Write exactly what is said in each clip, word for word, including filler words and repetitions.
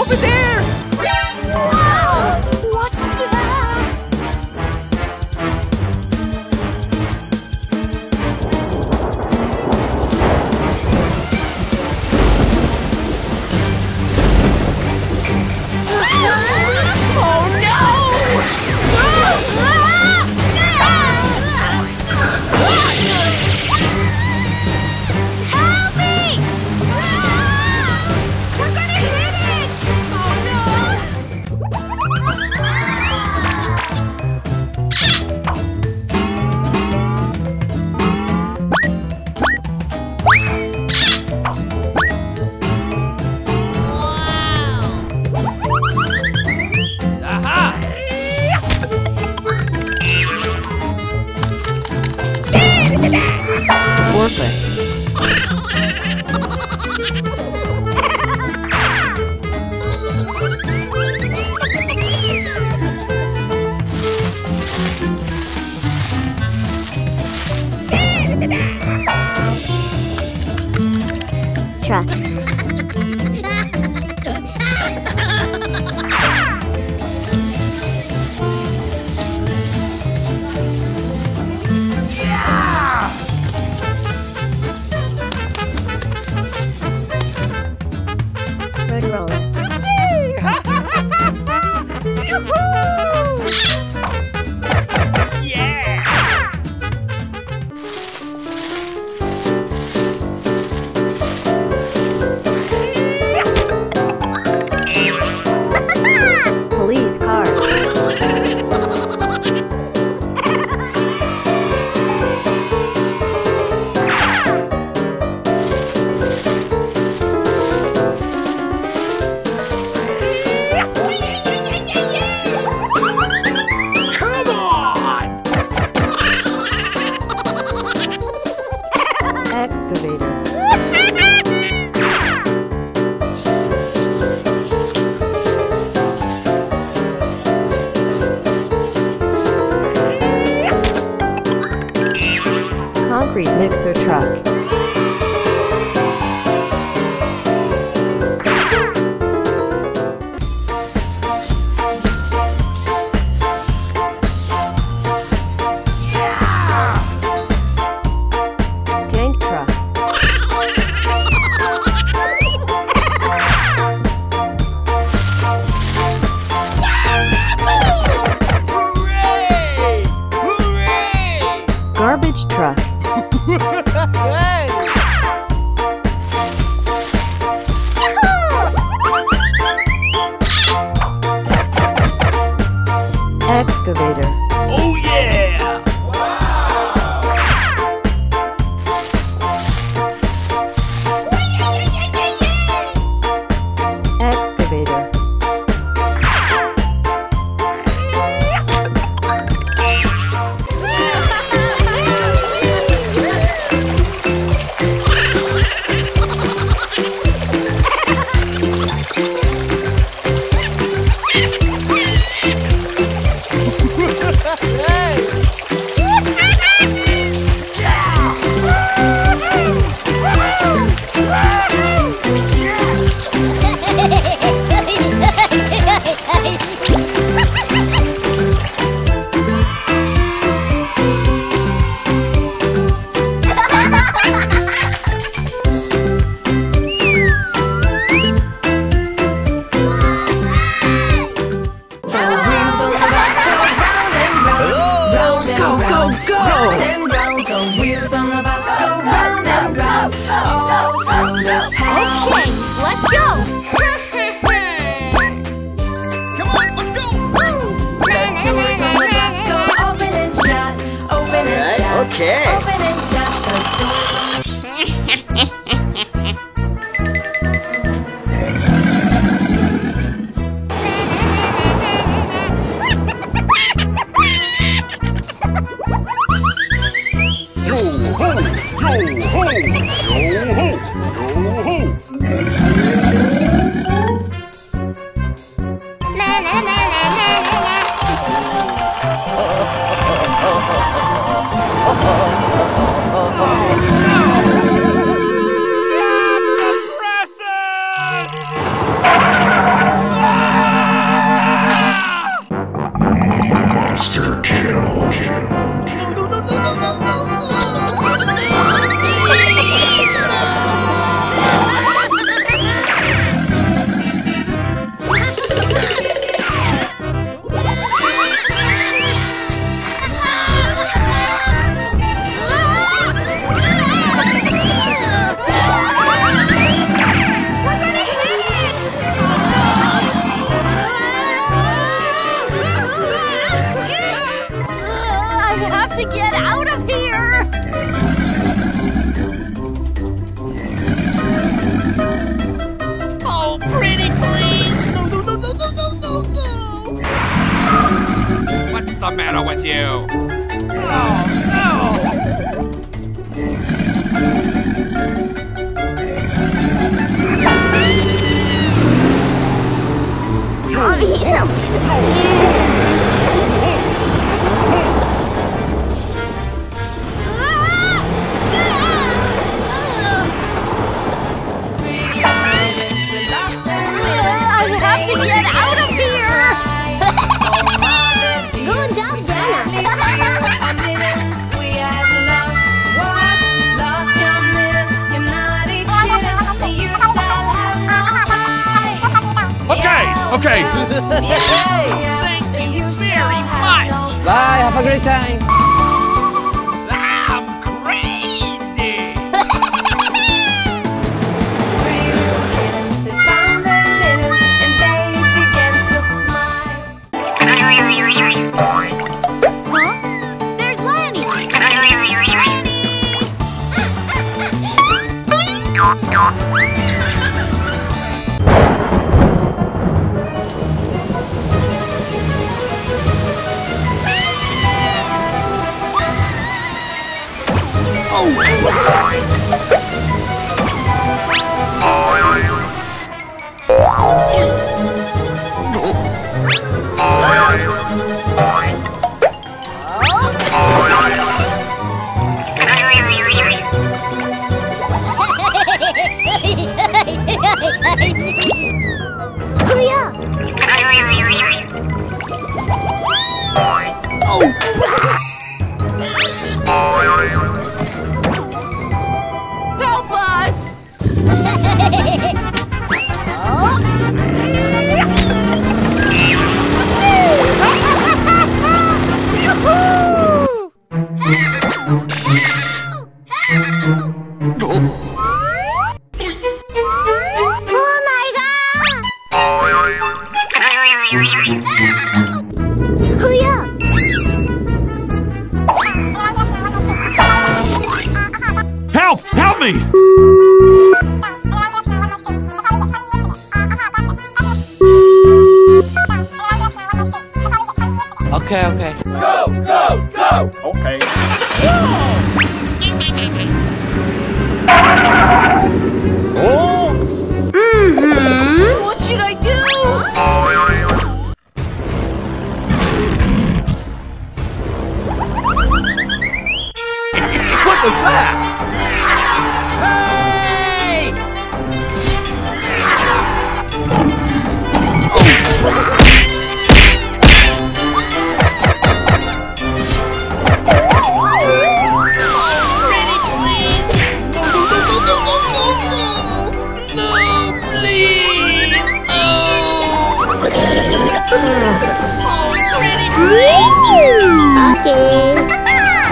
over there! Wow! What's that? Oh no! Help me! We're gonna hit it! Oh no! Aha! Forklift. Truck. Road roller. Yeah! Police car. Come on! Excavator. Concrete mixer truck. Tank truck. Hooray! Hooray! Garbage truck. Hey! Excavator. Oh yeah! Excavator. Okay, let's go! Come on, let's go! Doors on the bus go open and shut, open and shut, Okay. open and shut the doors. Yo ho! Yo ho! Yo ho! Yo ho! Stop the presses! the matter with you? Oh, no! Okay. Thank you very much. Bye, have a great time. I'm crazy. Huh? There's Lanny. Help us! Help! Help me! Okay, okay. Go! Go! Go! Okay. Oh! Mm-hmm. What should I do? What was that?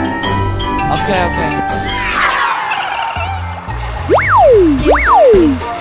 Okay, okay. Skip, skip,